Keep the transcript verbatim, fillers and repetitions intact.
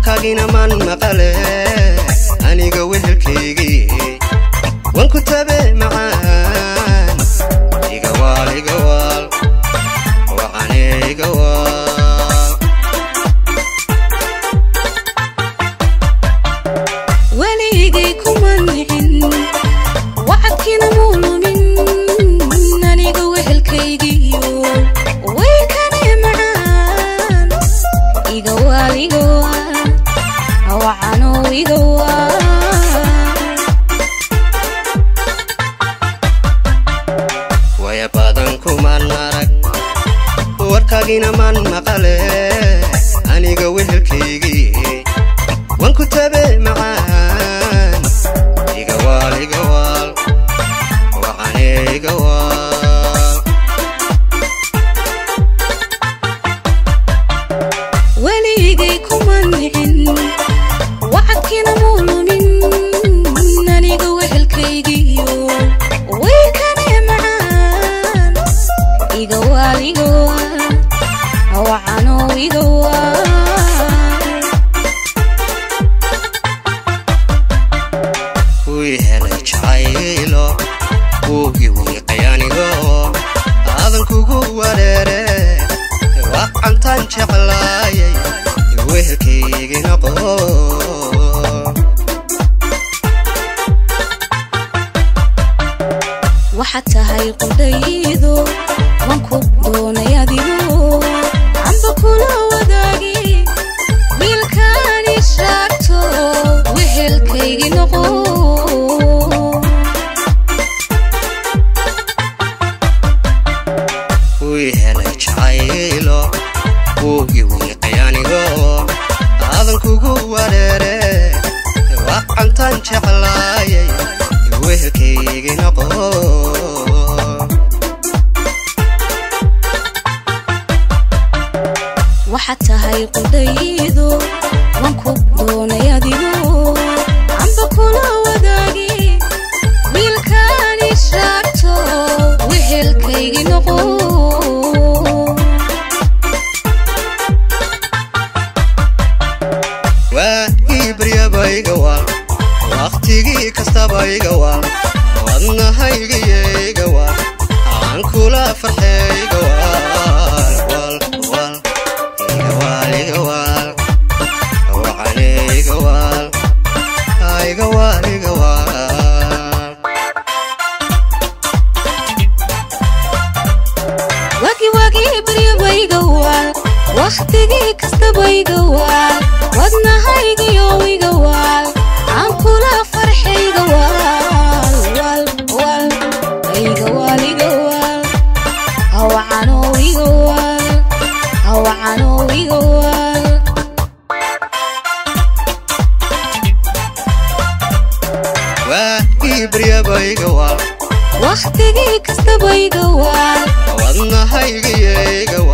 warkaagina man maqale aniga wehelkaygii waan ku tabe macaan iga waal iga waal waxaan iga waal waligay kuma nicin wacadkiina muulumin aniga wehelkaygii way kane macaan iga waal iga waal waxaan iga waal warkaagina man maqale aniga wehelkaygii waan ku tabe macaan iga waal iga waal waxaan iga waal waligay kuma nicin wacadkiina muulumin aniga wehelkaygii way kane macaan iga waal iga waal waxaan iga waal wii helay jacaylo wuugi wiiqay anigo aadan kugu wareere wacantaan jeclaayay wehelkaygii noqo waxaad tahay qudhaydo waan ku doonay adigo amba kula wadaagi wiilkaani shaagto wehelkaygii noqo wii helay jacaylo wuugi wiiqay anigo aadan kugu wareere wacantaan jeclaayay wehelkaygii noqo waxaad tahay qudhaydo waan ku doonay adigo amba kula wadaagi wiilkaani shaagto wehelkaygii noqo waagii baryaba iga waal waqtigii kastaba iga waal wadnahaygiyo iga waal aan kula farxee iga waal waal waal iga waal iga waal waxaan iga waal iga waal iga waal wagi wagi baryaba iga waal waqtigii kastaba iga waal wadnahaygiyo iga waal aan kula farxee iga waal waal waal iga waal iga waal waxaan iga waal waxaan iga waal waagii baryaba iga waal waqtigii kastaba iga waal wadnahaygiyo iga